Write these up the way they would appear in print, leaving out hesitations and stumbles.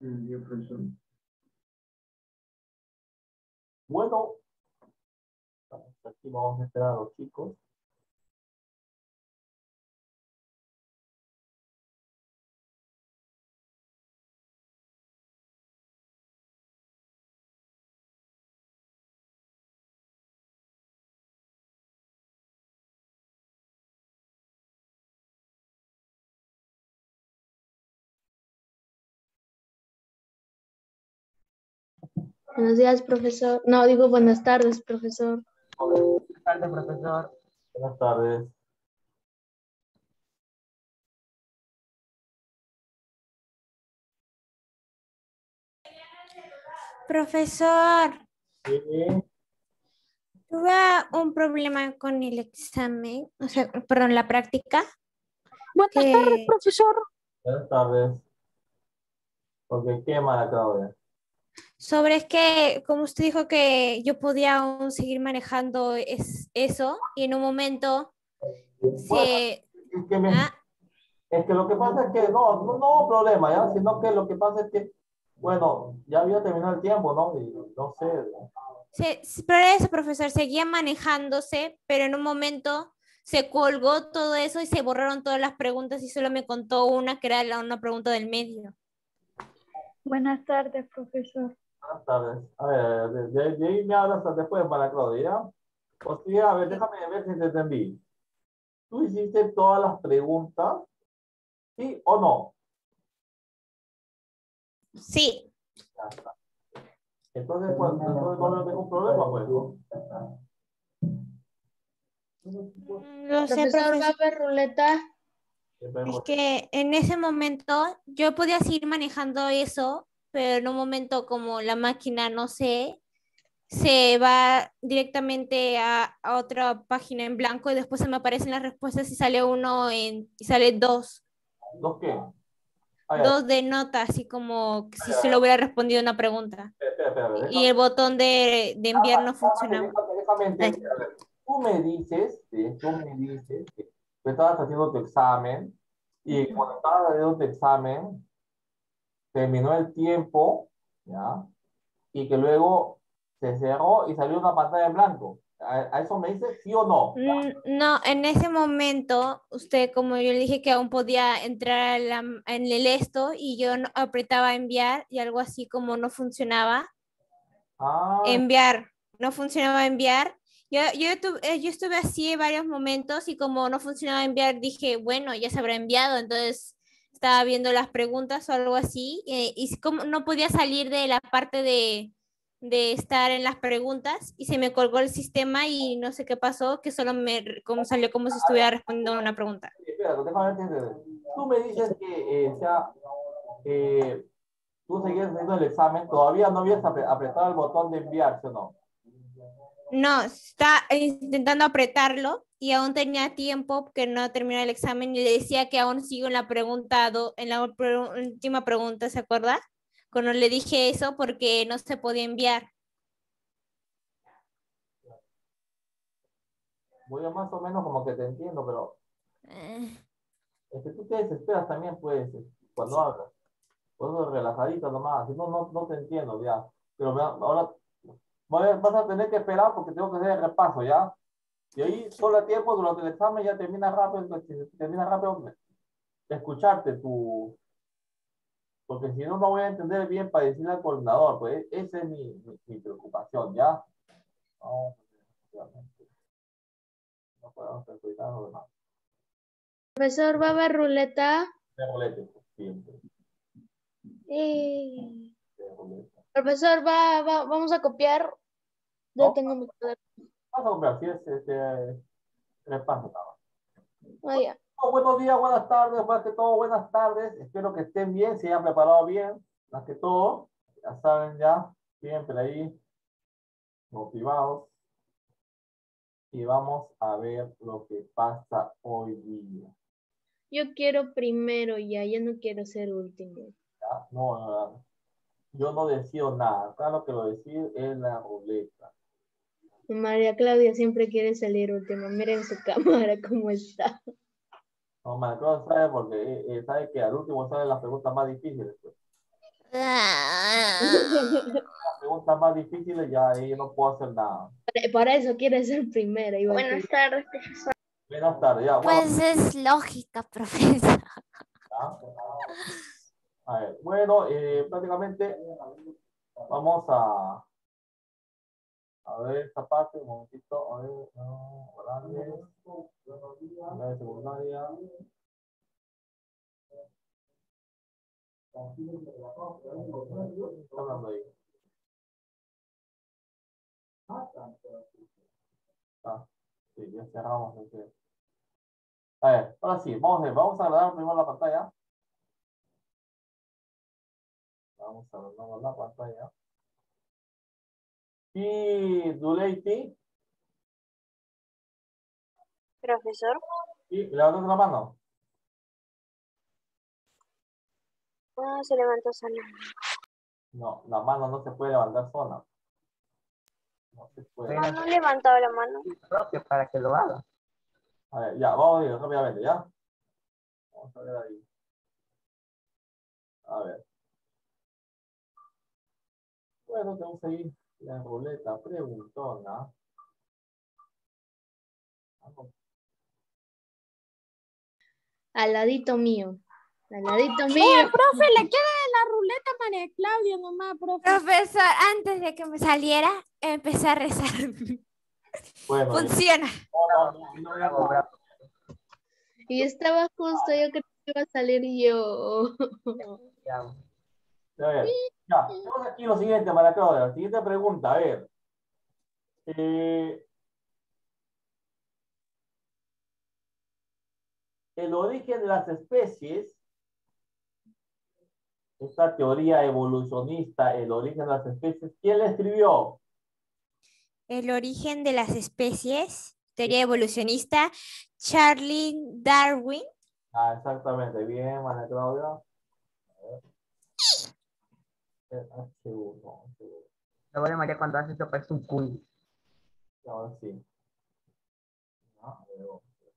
Ya, profesor. Bueno, aquí vamos a esperar a los chicos. Buenos días, profesor. No, digo buenas tardes, profesor. Buenas tardes, profesor. Buenas tardes. Profesor, Sí, tuve un problema con el examen, o sea, perdón, la práctica. Buenas tardes, profesor. buenas tardes. Porque quema la Claudia. Sobre es que, como usted dijo que yo podía aún seguir manejando eso, y en un momento Bueno, se... es que, Ah, es que lo que pasa es que no hubo problema, ¿ya? Sino que lo que pasa es que, bueno, ya había terminado el tiempo, ¿no? Y no sé. pero eso, profesor, seguía manejándose, pero en un momento se colgó todo eso y se borraron todas las preguntas y solo me contó una que era una pregunta del medio. Buenas tardes, profesor. Buenas tardes. A ver, de ahí me hablas después para Claudia, ¿ya? O sea, a ver, déjame ver si te entendí. ¿Tú hiciste todas las preguntas? ¿Sí o no? Sí. Ya está. Entonces, pues, entonces no veo ningún problema, pues, ¿no? Lo sé, Profesor, ¿va a profesor. haber ruleta? Es que en ese momento yo podía seguir manejando eso, pero en un momento como la máquina, no sé, se va directamente a otra página en blanco y después se me aparecen las respuestas y sale y sale ¿Dos qué? Ah, ya, dos de nota, así como que si ya, solo hubiera respondido una pregunta. espera, Y el botón de enviar no déjame, funcionaba. déjame Ay, entender. A ver, tú me dices que tú estabas haciendo tu examen y cuando estabas haciendo tu examen, terminó el tiempo, ¿ya? Y que luego se cerró y salió una pantalla en blanco. ¿A eso me dices sí o no? No, en ese momento, usted, como yo le dije que aún podía entrar en el esto y yo apretaba enviar y algo así como no funcionaba, Ah, enviar, no funcionaba enviar. Yo estuve así en varios momentos y como no funcionaba enviar, dije, bueno, ya se habrá enviado, entonces estaba viendo las preguntas o algo así y como no podía salir de la parte de estar en las preguntas y se me colgó el sistema y no sé qué pasó, que solo como salió como si estuviera respondiendo a una pregunta. espera, déjame entender. Tú me dices que, eh, tú seguías haciendo el examen, todavía no habías apretado el botón de enviar, ¿sí o no? No, está intentando apretarlo y aún tenía tiempo que no terminó el examen y le decía que aún sigo en la pregunta, en la última pregunta, ¿se acuerda? Cuando le dije eso porque no se podía enviar. Voy a más o menos como que te entiendo, pero es que tú te desesperas también, pues, cuando hablas. Por eso relajadito nomás, si no, no te entiendo ya. Pero ahora vas a tener que esperar porque tengo que hacer el repaso, ¿ya? Y ahí solo a tiempo durante el examen ya termina rápido, termina rápido de escucharte porque si no, no voy a entender bien para decirle al coordinador, pues esa es mi preocupación, ¿ya? No, efectivamente, no podemos perjudicar a los demás. Profesor, ¿va a haber ruleta? De rolete, pues, siempre, Sí. de roleta. Profesor, vamos a copiar. Yo ¿No? tengo mi cuaderno. Vamos a comprar, si es repaso, nada más. Ah, ya. Buenos días, buenas tardes, más que todo, buenas tardes. Espero que estén bien, se hayan preparado bien, más que todo. Ya saben, ya, siempre ahí, motivados. Y vamos a ver lo que pasa hoy día. Yo quiero primero ya, yo no quiero ser último. ¿Ya? No, yo no decido nada. Acá lo que lo decide es la ruleta. María Claudia siempre quiere salir última. Miren su cámara cómo está. No, Marcos sabe porque sabe que al último salen las preguntas más difíciles, pues. Las preguntas más difíciles ya ahí no puedo hacer nada. Para eso quiere ser primera. Buenas tardes, profesor. Menos tarde, ya. Bueno, Pues es lógica, profesor. ya. A ver, bueno, prácticamente vamos a ver esta parte, un momentito, a ver, no, grandes, a ver, secundaria. Está hablando ahí. Ah, sí, ya cerramos. A ver, ahora sí, vamos a agregar primero la pantalla. Vamos a agregar la pantalla. Y Duleiti, Profesor. y levantando la mano. Ah, se levantó sana. No, la mano no se puede levantar sola. No se puede. No, no he levantado la mano. Propio para que lo haga. A ver, ya, vamos a ir rápidamente, ¿ya? Vamos a ver ahí. A ver. Bueno, tenemos ahí la ruleta preguntona. Al ladito mío. Al ladito mío. Profe, le queda la ruleta a María Claudia nomás, profe. Profesor, antes de que me saliera, empecé a rezar. Bueno, Funciona. no voy a cobrar. Y estaba justo, yo creo que iba a salir yo. Ya. A ver, ya, tenemos aquí lo siguiente, María Claudia. La siguiente pregunta, a ver. El origen de las especies, esta teoría evolucionista, el origen de las especies, ¿quién la escribió? El origen de las especies, teoría evolucionista, Charles Darwin. Ah, exactamente, bien, María Claudia. A ver. H1, H1. Luego de María cuando hace esto parece un cuy. Ahora sí. Ah, a ver,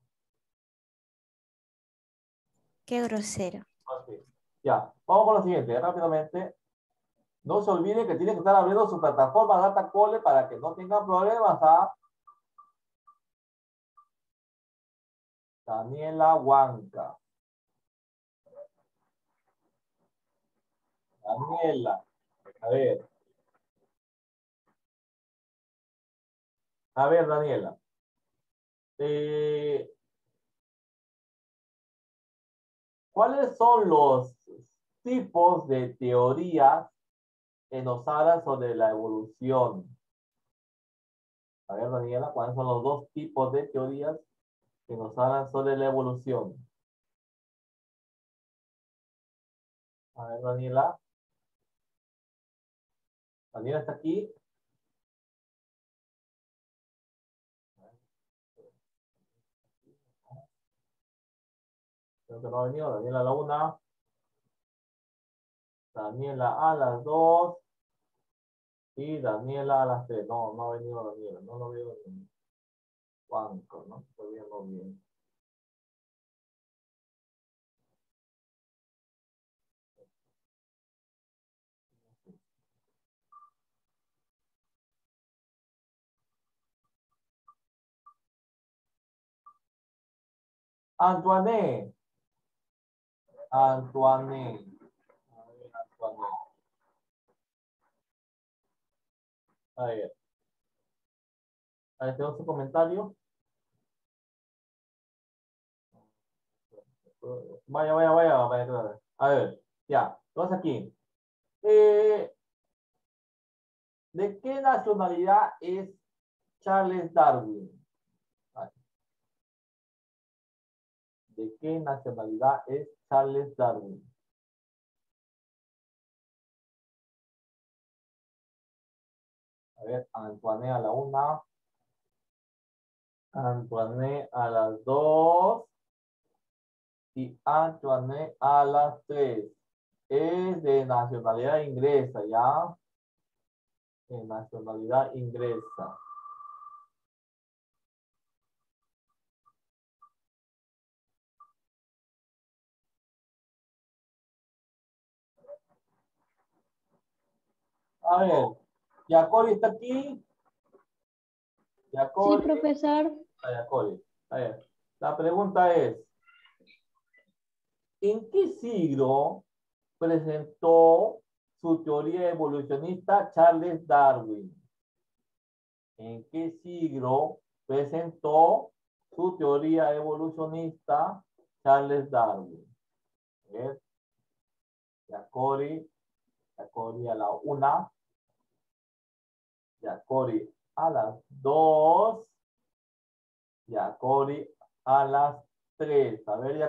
Qué grosero. ahora sí. Ya, vamos con lo siguiente, rápidamente. No se olviden que tienen que estar abriendo su plataforma Datacole para que no tengan problemas. Daniela Huanca. Daniela. A ver. A ver, Daniela. ¿Cuáles son los tipos de teorías que nos hablan sobre la evolución? A ver, Daniela, ¿cuáles son los dos tipos de teorías que nos hablan sobre la evolución? A ver, Daniela. Daniela está aquí. Creo que no ha venido. Daniela a la 1. Daniela a las 2. Y Daniela a las 3. No, no ha venido Daniela. No lo veo en banco, ¿no? Todavía no viene. Antoine. Antoine. A ver, Antoine. A ver. A ver, tengo su comentario. Vaya, vaya, vaya, vaya, claro. A ver, ya. Entonces aquí. ¿De qué nacionalidad es Charles Darwin? ¿De qué nacionalidad es Charles Darwin? A ver, Antoine a la 1. Antoine a las 2. Y Antoine a las 3. Es de nacionalidad inglesa, ¿ya? De nacionalidad inglesa. A ver, Yacori está aquí. Sí, Yacori. profesor. Yacori. A ver, la pregunta es, ¿en qué siglo presentó su teoría evolucionista Charles Darwin? ¿En qué siglo presentó su teoría evolucionista Charles Darwin? A ver, Yacori a la 1, Yacori a las 2, Yacori a las 3. A ver,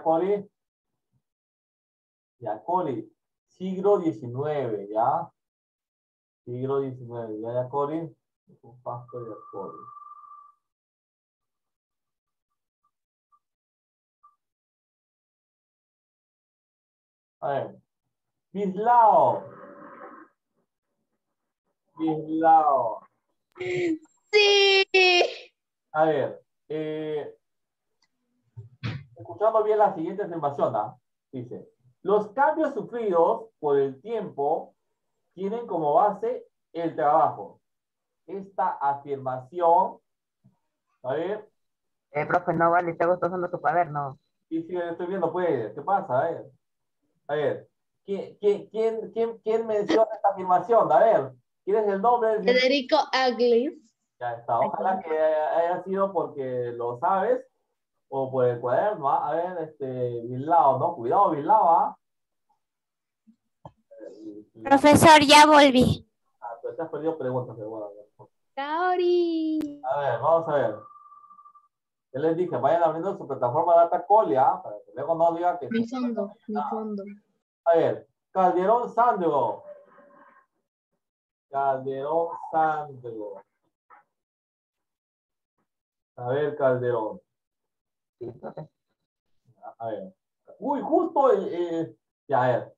Yacori, siglo XIX, ¿ya? Siglo XIX, ¿ya, Yacori? Un paso de Yacori. A ver, Bislao. Sí. A ver, escuchando bien la siguiente afirmación, ¿ah? Dice, los cambios sufridos por el tiempo tienen como base el trabajo. Esta afirmación, a ver, Profe, no vale, está usando su cuaderno. y si estoy viendo, pues, ¿qué pasa? A ver, ¿quién menciona esta afirmación? A ver, ¿quién es el nombre? Federico Aglis. Ya está, ojalá que haya sido porque lo sabes o por el cuaderno, ¿ah? A ver, Bilao, ¿no? Cuidado, Bilao, ¿ah? Profesor, ya volví. Ah, pero te has perdido preguntas, pero bueno. Kaori. A ver, vamos a ver. Ya les dije, vayan abriendo su plataforma Datacolia, para que luego no digan que... Mi fondo, mi fondo. A ver, Calderón Sandro. Calderón Sandro. A ver, Calderón. Sí, profe. A ver. Uy, justo ya, a ver.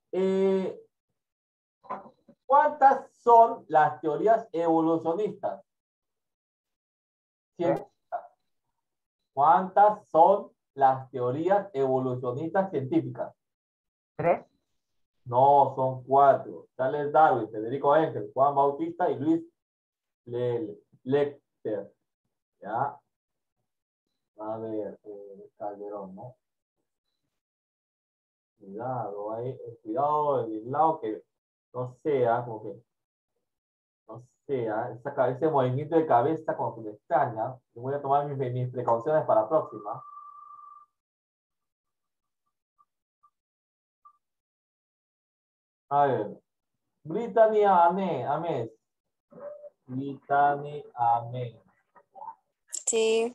¿Cuántas son las teorías evolucionistas? ¿Tres? ¿Cuántas son las teorías evolucionistas científicas? ¿Tres? No, son 4. Charles Darwin, Federico Engels, Juan Bautista y Luis Lecter. ¿Ya? A ver, Calderón, ¿no? Cuidado, ahí, cuidado del lado que no sea, como que, no sea, ese movimiento de cabeza como que me extraña. Voy a tomar mis precauciones para la próxima. A ver, Brittany Ames. Brittany Ames. Sí,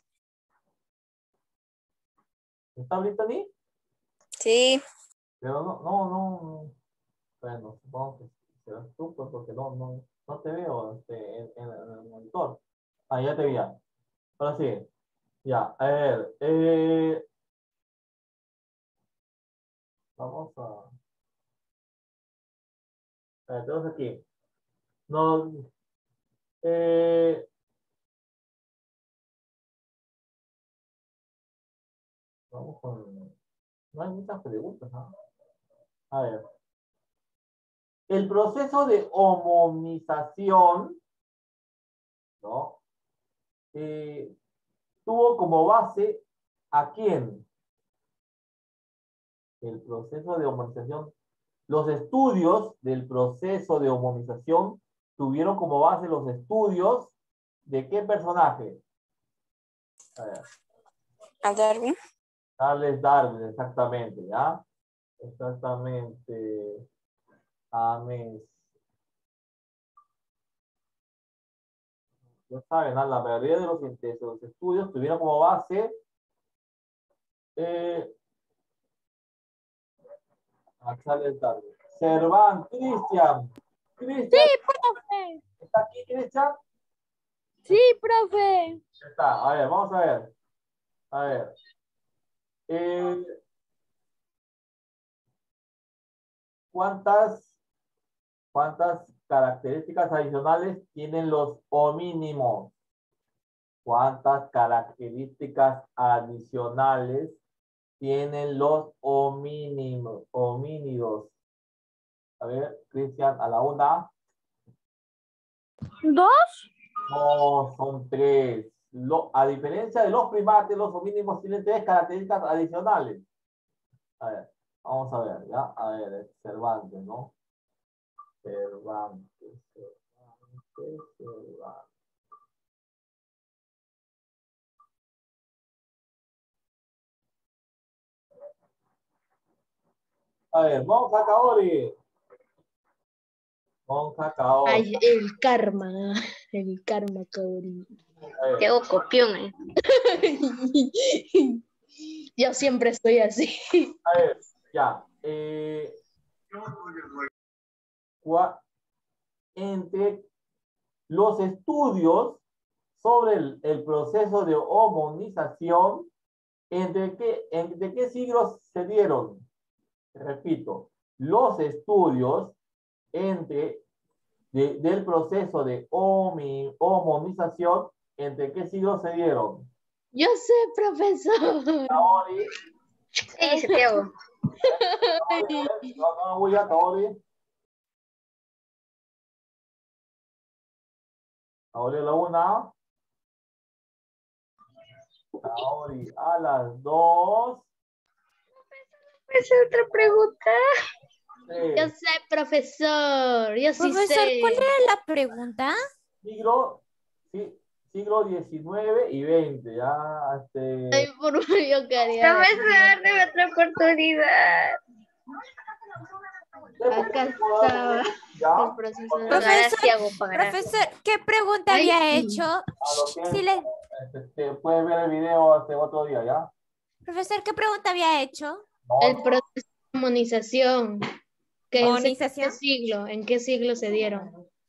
¿Está Brittany? sí. Pero no. Bueno, supongo que serás tú, pues, porque no te veo en el monitor. Ah, ya te vi. Ya. Ahora sí. Ya, a ver. Vamos a... A ver, tenemos aquí. No, eh, vamos con... No hay muchas preguntas, ¿no? A ver. El proceso de homogenización, ¿no? Tuvo como base ¿a quién? El proceso de homogenización. Los estudios del proceso de homogenización tuvieron como base los estudios de qué personaje. A ver, A Darwin. Charles Darwin, exactamente, ¿ya? Exactamente. Amén. Ya saben, ¿no? La mayoría de los estudios tuvieron como base a Charles Darwin. Serván, Cristian. Sí, Cristian, profe. ¿está aquí, Cristian? Sí, profe. Está, a ver, vamos a ver. A ver. ¿Cuántas características adicionales tienen los homínimos? ¿Cuántas características adicionales tienen los homínidos? A ver, Cristian, a la 1, ¿Dos? No, son tres. A diferencia de los primates, los homínidos tienen tres características adicionales. A ver, vamos a ver, ¿ya? A ver, Cervantes, ¿no? Cervantes. A ver, Monja Kaori. Monja Kaori. Ay, el karma, Kaori. A ver, Te hago copión, Yo siempre estoy así. a ver, ya. Entre los estudios sobre el proceso de homonización, ¿entre qué siglos se dieron? Repito, los estudios del proceso de homonización, ¿entre qué siglos se dieron? Yo sé, profesor. Kaori. Sí, Santiago. No, voy a Kaori. Kaori a la 1. Kaori a las 2. ¿Es otra pregunta? Yo 3. sé, profesor. Yo sí Profesor, sé. ¿cuál era la pregunta? Siglo XIX y XX. Ya, Ay, por favor, yo quería. Profesor, deme otra oportunidad. Acá estaba Ya, el proceso de... Profesor, ¿qué pregunta Ay, había sí. hecho? lo Sí, siento. Puedes ver el video otro día, ¿ya? Profesor, ¿qué pregunta había hecho? No, El proceso de homonización. ¿Homonización? ¿En qué siglo se dieron?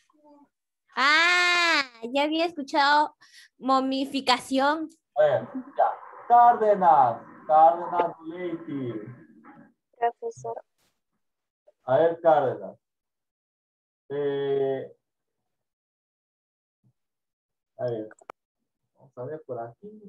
Ah, ya había escuchado momificación. a ver, ya. Cárdenas, Leiti. Profesor. A ver, Cárdenas. A ver, vamos a ver por aquí.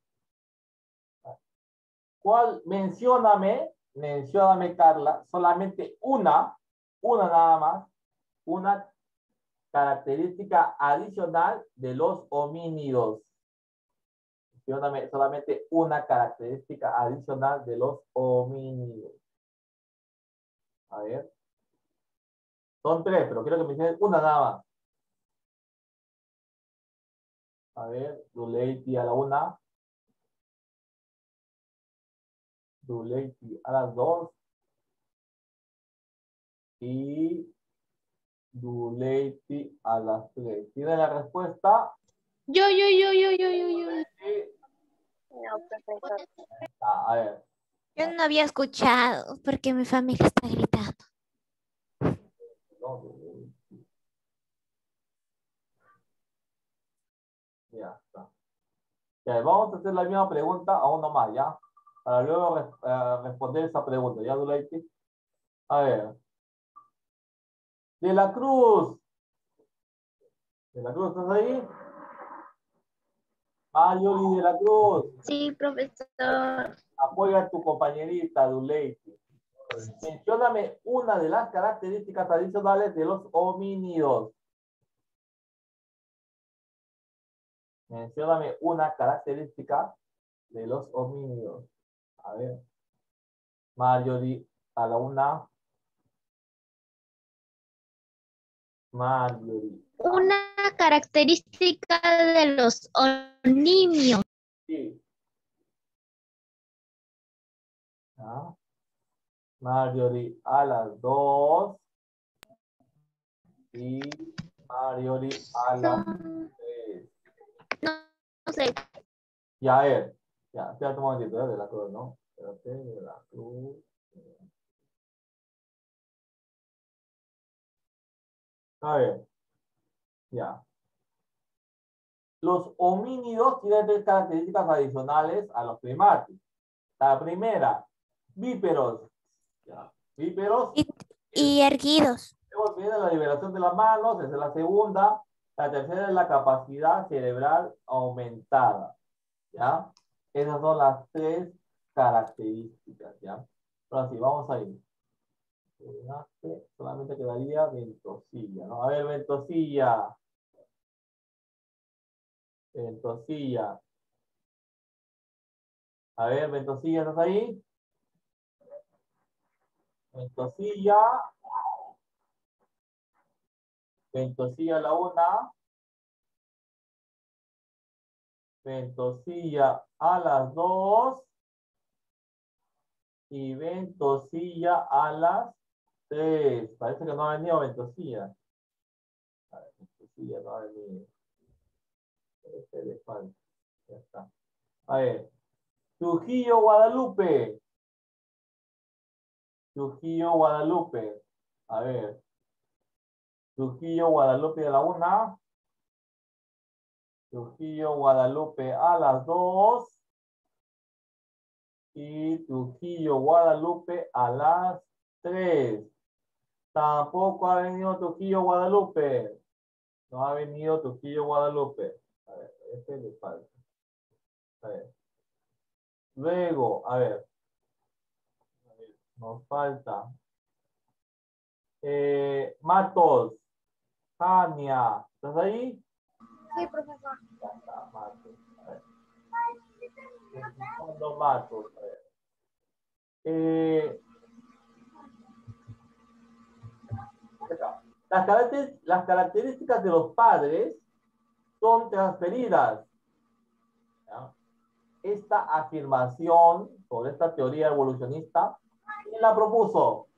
¿Cuál? Mencióname, Carla, solamente una nada más, una característica adicional de los homínidos. Mencióname solamente una característica adicional de los homínidos. A ver. Son tres, pero quiero que menciones una nada más. A ver, Duleiti a la 1. Duleiti a las 2. Y Duleiti a las 3. ¿Tiene la respuesta? Yo. Sí. No, profesor. A ver. Yo no había escuchado porque mi familia está gritando. No, Duleiti. Ya está. Ya, vamos a hacer la misma pregunta a uno más, ¿ya? Para luego responder esa pregunta, ¿ya, Duleiti? A ver. De la Cruz. ¿De la Cruz estás ahí? Marjorie de la Cruz. Sí, profesor. Apoya a tu compañerita, Duleiti. Mencióname una de las características adicionales de los homínidos. Mencióname una característica de los homínidos. A ver. Marjorie a la 1. Marjorie. Una característica de los homínidos. Sí. ¿Ah? Marjorie a las 2. Y Marjorie a las 3. No sé. Ya, a ver. Ya, espérate un momentito, de la Cruz, ¿no? Espérate, de la Cruz. A ver. Ya. Los homínidos tienen tres características adicionales a los primates. La primera, víperos. ¿Ya? Víperos. Y erguidos. Luego viene la liberación de las manos, esa es la segunda. La tercera es la capacidad cerebral aumentada. ¿Ya? Esas son las tres características. ¿Ya? Ahora sí, vamos a ir. Solamente quedaría Ventosilla, ¿no? A ver, Ventosilla. Ventosilla. A ver, Ventosilla, ¿estás ahí? Ventosilla. Ventosilla a la 1. Ventosilla a las 2. Y Ventosilla a las 3. Parece que no ha venido Ventosilla. A ver, Ventosilla no ha venido. Este le falta. Ya está. A ver. Trujillo, Guadalupe. Trujillo, Guadalupe. A ver. Trujillo, Guadalupe a la 1. Trujillo, Guadalupe a las 2. Y Trujillo, Guadalupe a las 3. Tampoco ha venido Trujillo, Guadalupe. No ha venido Trujillo, Guadalupe. A ver, este le falta. A ver. Luego, a ver. Nos falta. Matos. Jania. ¿Estás ahí? Sí, profesor. Ya está, Matos. A ver. Son dos Matos. A ver. Las características de los padres son transferidas. ¿Ya? Esta afirmación sobre esta teoría evolucionista, ¿quién la propuso?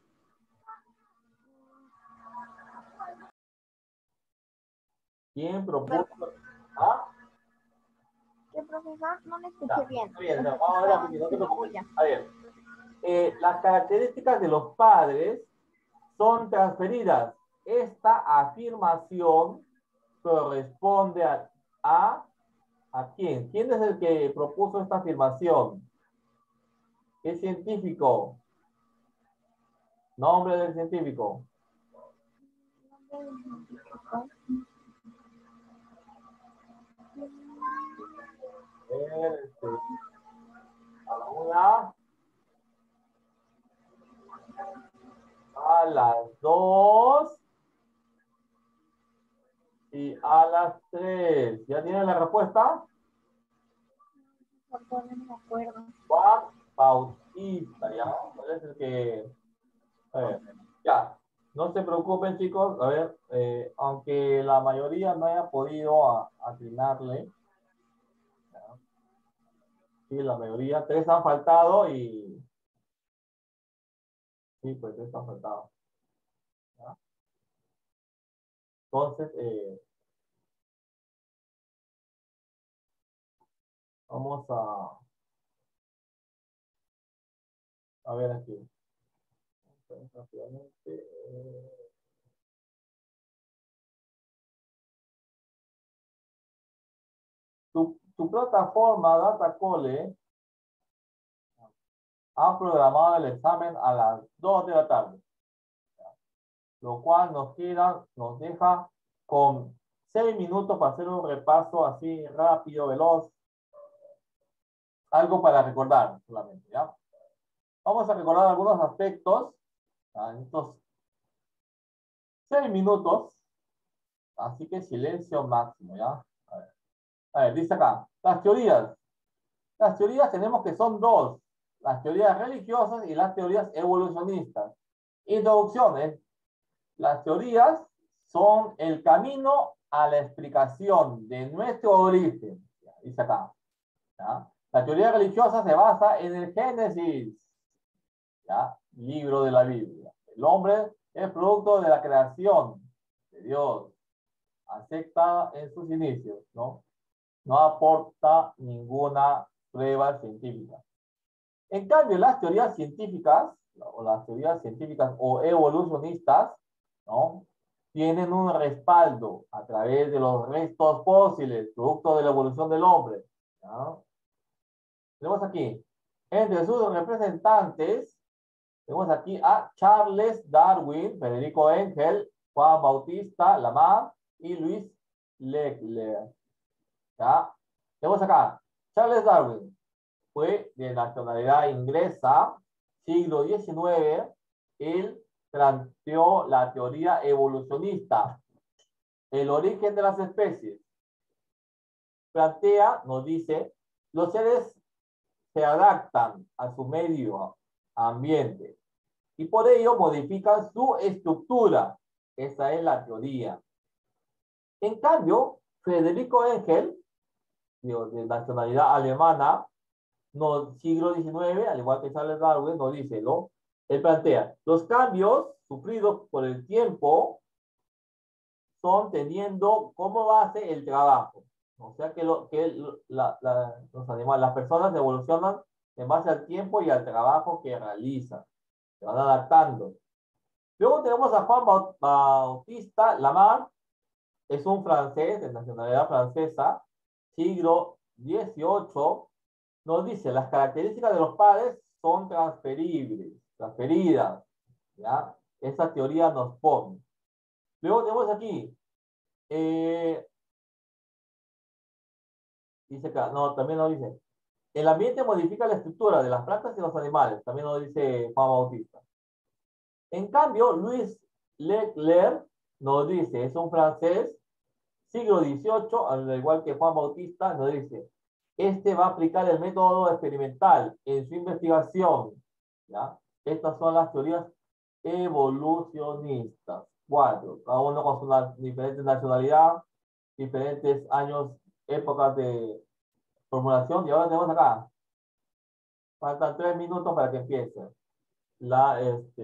¿Quién propuso? ¿Ah? ¿Qué, profesor? No le escuché Ya, bien. está bien, ya, vamos a ver, aquí, no te preocupes. A ver, las características de los padres son transferidas. Esta afirmación corresponde a quién. ¿Quién es el que propuso esta afirmación? ¿Qué científico? Nombre del científico. A la 1. A las 2. Y a las 3. ¿Ya tienen la respuesta? No me acuerdo. Juan Bautista, ¿ya? ¿Cuál es el que...? A ver, ya. No se preocupen, chicos. A ver, aunque la mayoría no haya podido atinarle. ¿Ya? Sí, la mayoría. 3 han faltado y... Sí, pues 3 han faltado. ¿Ya? Entonces, vamos a ver aquí. Rápidamente. Tu plataforma Datacole ha programado el examen a las 2 de la tarde, lo cual nos deja con 6 minutos para hacer un repaso así rápido, veloz. Algo para recordar solamente, ¿ya? Vamos a recordar algunos aspectos en estos 6 minutos. Así que silencio máximo, ¿ya? A ver, dice acá, las teorías. Las teorías tenemos que son 2. Las teorías religiosas y las teorías evolucionistas. Introducciones. Las teorías son el camino a la explicación de nuestro origen. Dice acá. ¿Ya? La teoría religiosa se basa en el Génesis, ¿ya? Libro de la Biblia. El hombre es producto de la creación de Dios, acepta en sus inicios, ¿no? No aporta ninguna prueba científica. En cambio, las teorías científicas, o evolucionistas, ¿no? Tienen un respaldo a través de los restos fósiles, producto de la evolución del hombre, ¿no? Tenemos aquí, entre sus representantes, tenemos aquí a Charles Darwin, Federico Engel, Juan Bautista Lamarck y Luis Leclerc. ¿Ya? Tenemos acá, Charles Darwin fue de nacionalidad inglesa, siglo XIX. Él planteó la teoría evolucionista, el origen de las especies. plantea, nos dice, los seres se adaptan a su medio ambiente y por ello modifican su estructura. Esa es la teoría. En cambio, Federico Engel, de nacionalidad alemana, siglo XIX, al igual que Charles Darwin, nos dice, ¿no? Él plantea, los cambios sufridos por el tiempo son teniendo como base el trabajo. O sea que, los animales, las personas evolucionan en base al tiempo y al trabajo que realizan. Se van adaptando. Luego tenemos a Juan Bautista Lamarck, es un francés de nacionalidad francesa, siglo XVIII, nos dice, las características de los padres son transferidas, ¿ya? Esa teoría nos pone. Luego tenemos aquí, dice acá, no, también nos dice, el ambiente modifica la estructura de las plantas y los animales, también nos dice Juan Bautista. En cambio, Louis Leclerc nos dice, es un francés, siglo XVIII, al igual que Juan Bautista, nos dice, este va a aplicar el método experimental en su investigación, ¿ya? Estas son las teorías evolucionistas. 4, cada uno con su diferente nacionalidad, diferentes años, épocas de formulación, y ahora tenemos acá, faltan 3 minutos para que empiece la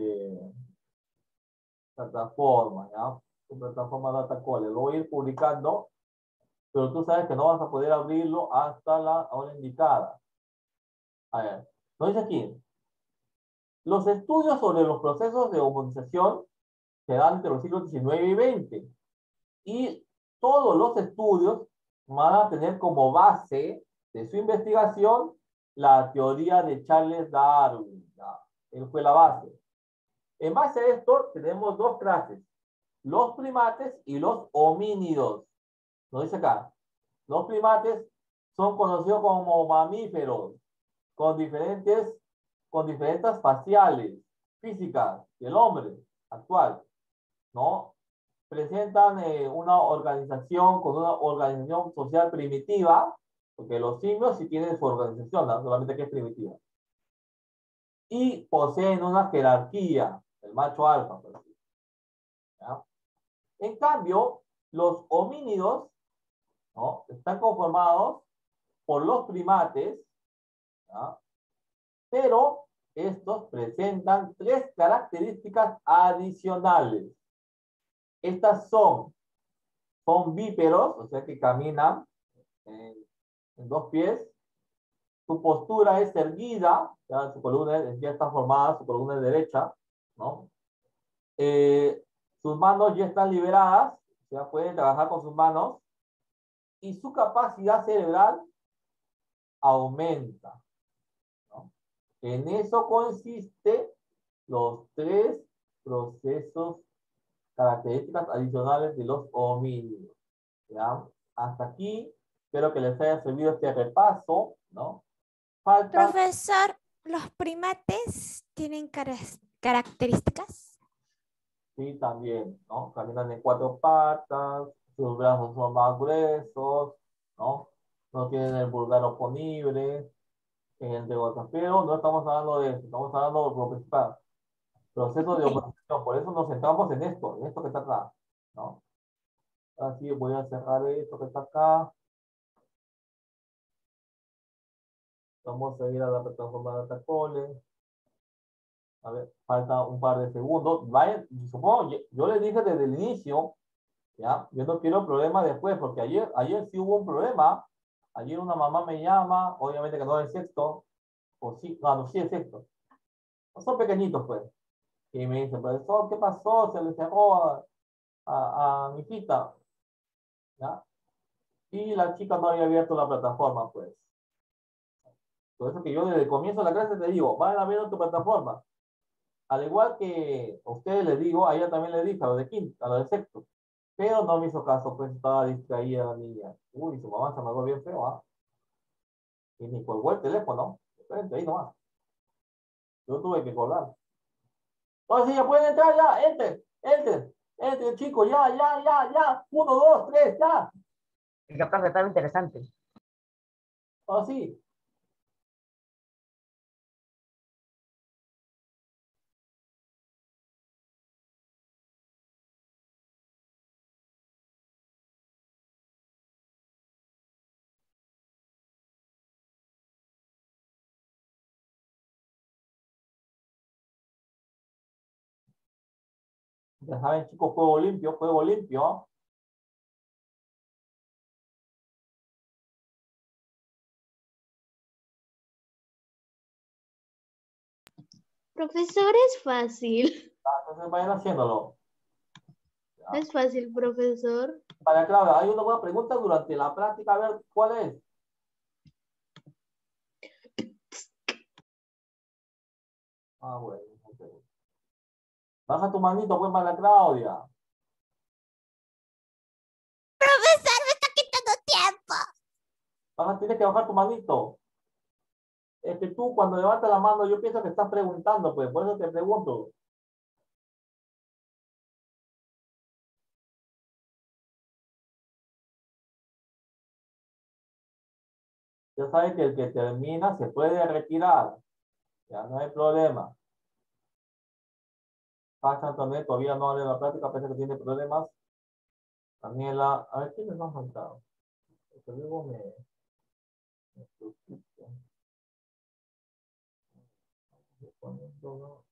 plataforma, ¿ya? Tu plataforma DataColler. Lo voy a ir publicando, pero tú sabes que no vas a poder abrirlo hasta la hora indicada. A ver, nos dice aquí, los estudios sobre los procesos de humanización se dan entre los siglos XIX y XX, y todos los estudios van a tener como base de su investigación la teoría de Charles Darwin, ¿ya? Él fue la base. En base a esto tenemos dos clases, los primates y los homínidos. Nos dice acá, los primates son conocidos como mamíferos, con diferentes faciales, físicas del hombre actual, ¿no? Presentan una organización con una organización social primitiva, porque los simios sí tienen su organización, ¿no? Solamente que es primitiva. Y poseen una jerarquía, el macho alfa, por así, ¿ya? En cambio, los homínidos, ¿no? Están conformados por los primates, ¿ya? Pero estos presentan 3 características adicionales. Estas son bípedos, o sea que caminan en 2 pies. Su postura es erguida, ya su columna ya está formada, su columna es derecha, ¿no? Sus manos ya están liberadas, o sea, pueden trabajar con sus manos, y su capacidad cerebral aumenta, ¿no? En eso consiste los 3 procesos, características adicionales de los homínidos, ¿ya? Hasta aquí, espero que les haya servido este repaso, ¿no? Falta, Profesor, ¿los primates tienen características? sí, también, ¿no? Caminan en 4 patas, sus brazos son más gruesos, ¿no? No tienen el pulgar oponible, entre otras, pero no estamos hablando de eso, estamos hablando de lo principal, proceso de humanización, por eso nos centramos en esto que está acá, ¿no? Así voy a cerrar esto que está acá. Vamos a ir a la plataforma de DataColler. A ver, falta un par de segundos. Vayan, supongo, yo les dije desde el inicio, ¿ya? Yo no quiero problemas después, porque ayer sí hubo un problema. Ayer una mamá me llama, obviamente que no es sexto, o sí, no, sí es sexto. Son pequeñitos, pues. Y me dice, profesor, ¿qué pasó? Se le cerró a mi hijita, ¿ya? Y la chica no había abierto la plataforma, pues. Por eso que yo desde el comienzo de la clase te digo, vayan a ver tu plataforma. Al igual que a ustedes les digo, a ella también le dije, a lo de quinto, a lo de sexto. Pero no me hizo caso, pues estaba distraída la niña. Uy, su mamá se me habló bien feo, ¿ah? Y ni colgó el teléfono. Espérense, ahí nomás. Yo tuve que colgar. Entonces ya pueden entrar, ya, entre, chicos, ya. 1, 2, 3, ya. El que profe, estaba interesante. Oh, sí. Ya saben, chicos, juego limpio, juego limpio. Profesor, es fácil. Entonces vayan haciéndolo. Es fácil, profesor. Para Claudia, hay una buena pregunta durante la práctica, a ver, ¿cuál es? Ah, bueno. Ok. Baja tu manito, pues, María Claudia. Profesor, me está quitando tiempo. Tienes que bajar tu manito. Es que tú cuando levantas la mano, yo pienso que estás preguntando, pues, por eso te pregunto. Ya sabes que el que termina se puede retirar. Ya no hay problema. Pacha Antonet todavía no ha la práctica, parece que tiene problemas. Daniela, a ver, ¿quiénes nos han faltado? Porque luego me preocupo. Me ponen todo.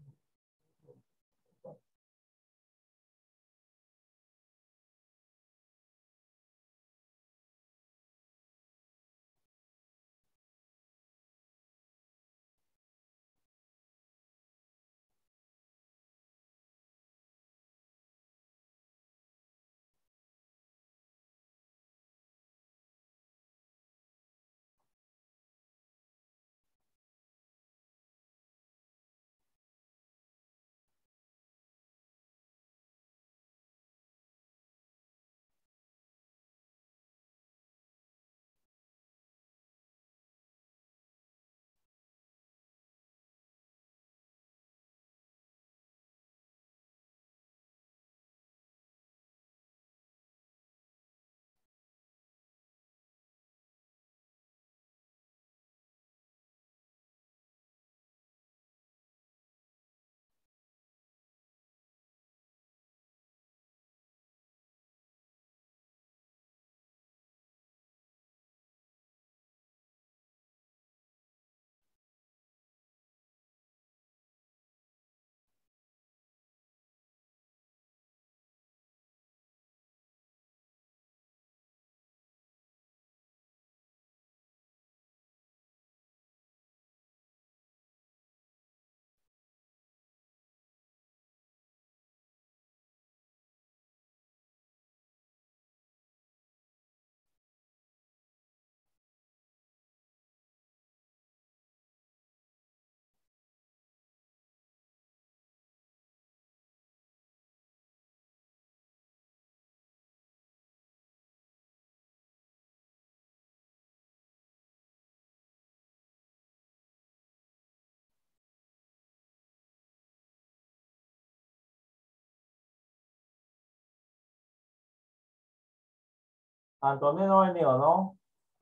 Antonio no ha venido, ¿no?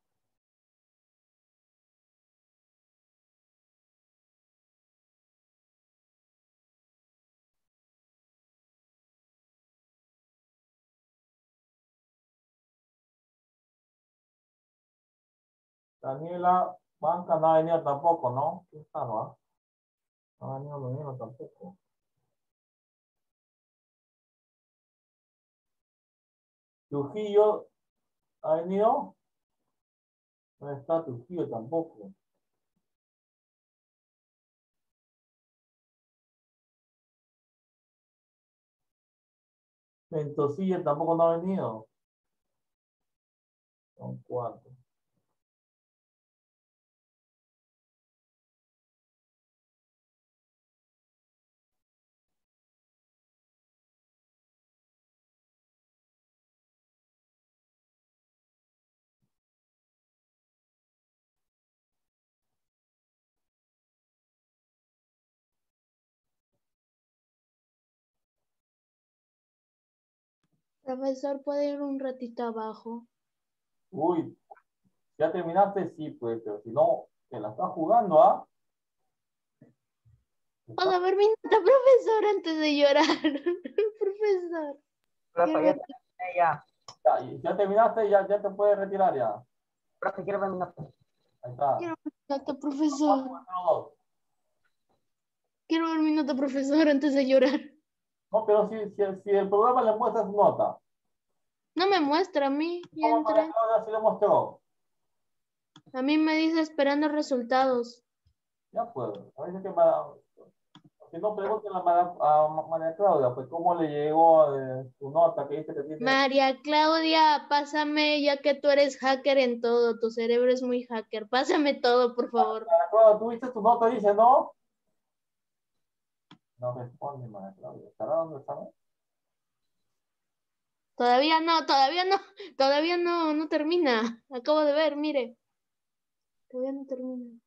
Daniela Banca no ha venido tampoco, ¿no? ¿Quién está, no? No ha venido Daniela tampoco. Trujillo ha venido. No está Trujillo tampoco. Ventosilla tampoco no ha venido. Son cuatro. Profesor, ¿puede ir un ratito abajo? Uy, ¿Ya terminaste? Sí, pues, pero si no, te la estás jugando, ¿ah? Puedo ver mi nota, profesor, antes de llorar. Profesor. Profe, quiero ya ver terminé ya. Ya terminaste, ya te puedes retirar ya. Profe, quiero ver mi nota. Ahí está. quiero ver mi nota, profesor. 4-2. Quiero ver mi nota, profesor, antes de llorar. No, pero si el programa le muestra su nota. No me muestra a mí. Ya ¿Cómo entré. Claudia sí le mostró? A mí me dice esperando resultados. Ya puedo. A veces que si no, pregúntale a María Claudia, pues cómo le llegó su nota que dice que tiene. María Claudia, pásame, ya que tú eres hacker en todo, tu cerebro es muy hacker. Pásame todo, por favor. María Claudia, ¿tú viste tu nota? Dice, ¿no? No responde María Claudia. ¿Estará dando examen? Todavía no termina. Acabo de ver, mire. Todavía no termina.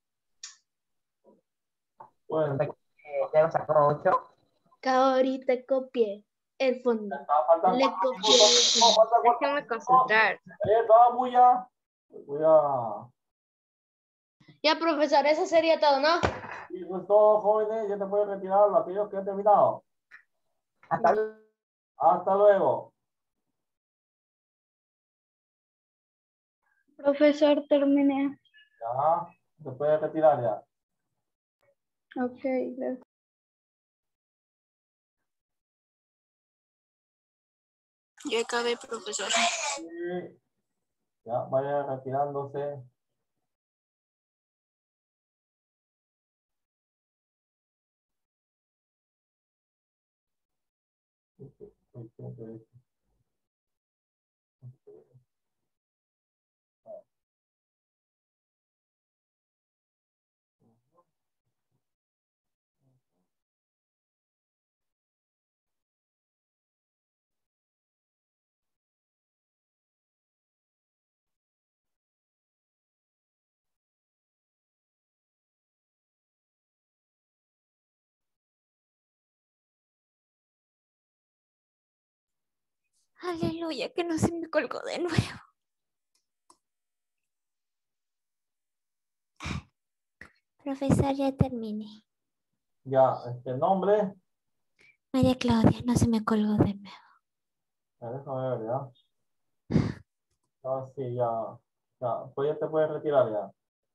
Bueno, Profe, ya sacó 8. Ahorita copié el fondo. faltan Le 4 copié. minutos. No, faltan 4 Déjenme minutos. concentrar. Vamos ya. Voy a... Ya, profesor, eso sería todo, ¿no? Y eso es todo, jóvenes. Ya te pueden retirar aquellos que han terminado. Hasta luego. Hasta luego. Profesor, terminé. Ya. Se puede retirar ya. Ok, gracias. Yo acabé, profesor. Y ya, vaya retirándose. Aleluya, que no se me colgó de nuevo. Profesor, ya terminé. Ya, nombre. María Claudia, no se me colgó de nuevo. Déjame ver, ya. Ah, sí, ya. Ya, pues ya te puedes retirar ya.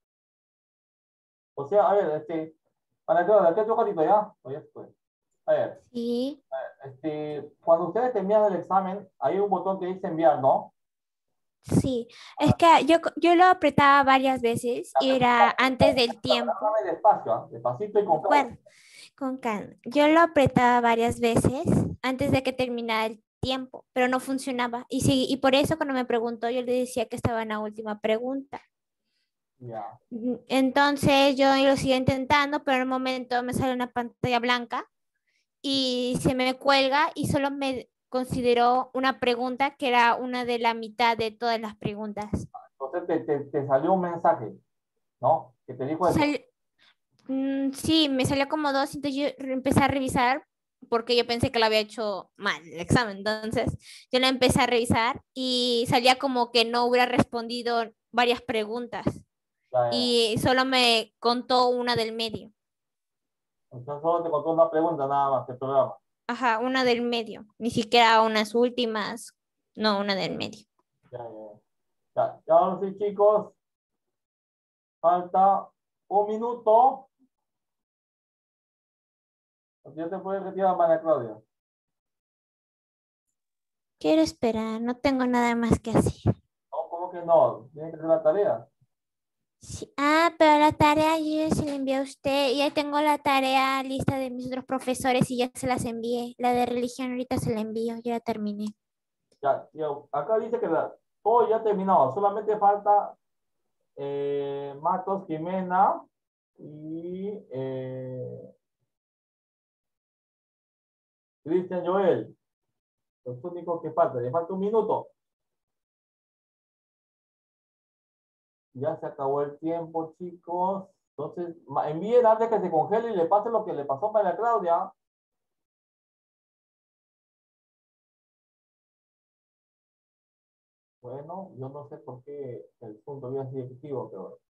O sea, a ver, para que de aquí otro ratito ya. Oye, pues. A ver, Sí, cuando ustedes terminan el examen, hay un botón que dice enviar, ¿no? sí. Es que yo lo apretaba varias veces y era antes del tiempo. Háblame despacio, ¿ah? Despacito y De con calma. acuerdo, con calma. Yo lo apretaba varias veces antes de que terminara el tiempo, pero no funcionaba. Y, sí, y por eso cuando me preguntó, yo le decía que estaba en la última pregunta. Ya. Entonces yo lo sigo intentando, pero en un momento me sale una pantalla blanca y se me cuelga y solo me consideró una pregunta que era una de la mitad de todas las preguntas. Entonces te salió un mensaje, ¿no? Que te dijo eso. Sí, me salió como dos, entonces yo empecé a revisar porque yo pensé que lo había hecho mal el examen. Entonces yo la empecé a revisar y salía como que no hubiera respondido varias preguntas Ya, ya. y solo me contó una del medio. Entonces solo te contó una pregunta nada más, el programa. Ajá, una del medio, ni siquiera unas últimas, no, una del medio. Ya, ya. Ya, ahora sí, chicos. Falta un minuto. Ya te puedes retirar, María Claudia. Quiero esperar, no tengo nada más que hacer. No, ¿cómo que no? Tienes que hacer la tarea. Sí. Ah, pero la tarea yo ya se la envié a usted. Ya tengo la tarea lista de mis otros profesores y ya se las envié. La de religión ahorita se la envío, ya la terminé. Ya, acá dice que todo ya terminado. Solamente falta Matos Jimena y Cristian Joel. Los únicos que faltan. Le falta un minuto. Ya se acabó el tiempo, chicos. Entonces, envíen antes que se congele y le pase lo que le pasó a María Claudia. Bueno, yo no sé por qué el punto había sido activo, pero